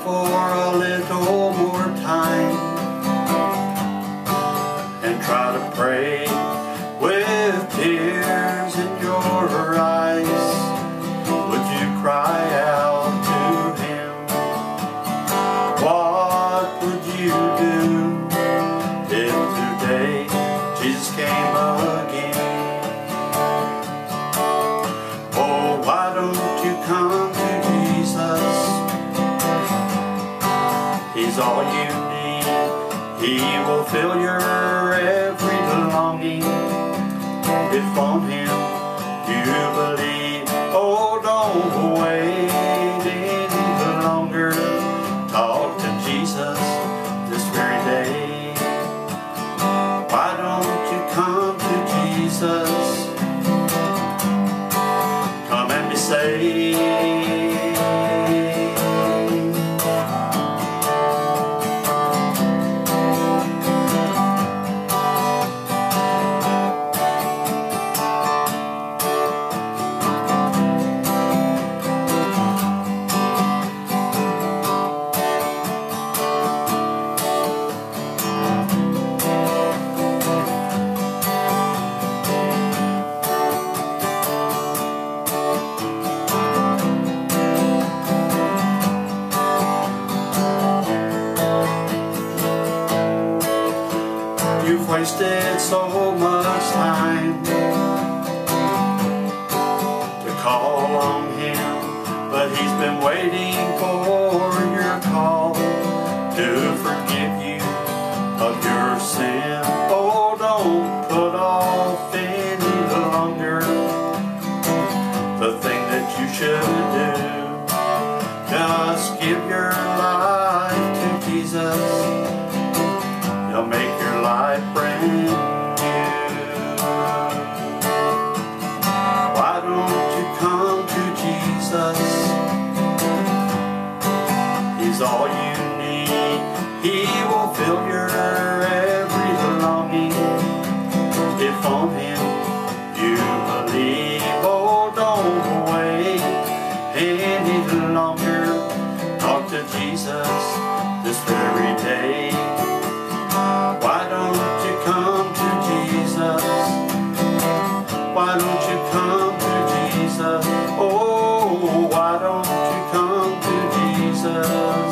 for a little more time and try to pray with tears in your eyes. Would you cry out to Him? What would you do if today Jesus came again? Oh, why don't you come to Jesus? He's all you need. He will fill your every longing if on Him you believe. Oh, don't wait any longer. Talk to Jesus this very day. Why don't you come to Jesus? Come and be saved. You've wasted so much time to call on Him, but He's been waiting for your call to forgive you of your sin. Oh, don't put off any longer the thing that you should do. Just give your life to Jesus. He'll make your life brand new. Why don't you come to Jesus? He's all you need. He will fill your every longing if on Him you believe. Oh, don't wait any longer. Talk to Jesus this very day. Why don't you come to Jesus? Why don't you come to Jesus? Oh, why don't you come to Jesus?